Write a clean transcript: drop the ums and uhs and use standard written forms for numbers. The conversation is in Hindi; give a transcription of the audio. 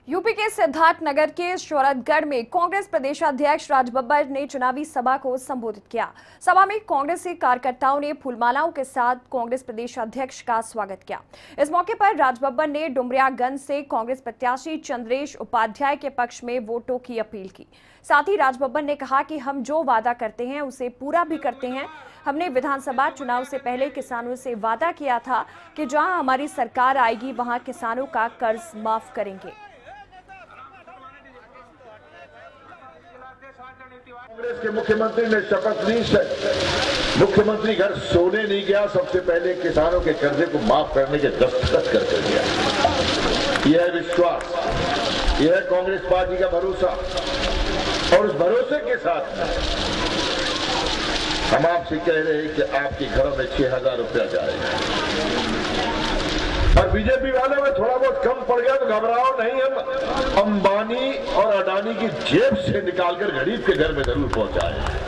यूपी के सिद्धार्थनगर के शौरतगढ़ में कांग्रेस प्रदेशाध्यक्ष राजबब्बर ने चुनावी सभा को संबोधित किया। सभा में कांग्रेसी कार्यकर्ताओं ने फूलमालाओं के साथ कांग्रेस प्रदेशाध्यक्ष का स्वागत किया। इस मौके पर राजबब्बर ने डुमरियागंज से कांग्रेस प्रत्याशी चंद्रेश उपाध्याय के पक्ष में वोटों की अपील की। साथ ही राजबब्बर ने कहा कि हम जो वादा करते हैं उसे पूरा भी करते हैं। हमने विधानसभा चुनाव से पहले किसानों से वादा किया था कि जहां हमारी सरकार आएगी वहां किसानों का कर्ज माफ करेंगे। कांग्रेस के मुख्यमंत्री ने शपथ ली, मुख्यमंत्री घर सोने नहीं गया, सबसे पहले किसानों के कर्जे को माफ करने के दस्तखत करके दिया। यह है विश्वास, यह है कांग्रेस पार्टी का भरोसा, और उस भरोसे के साथ हम आपसे कह रहे हैं कि आपके घरों में 6,000 रुपया जाएगा। और बीजेपी वालों में थोड़ा बहुत कम पड़ गया तो घबराओ नहीं, हम अंबानी और अडानी की जेब से निकालकर गरीब के घर में जरूर पहुंचाए।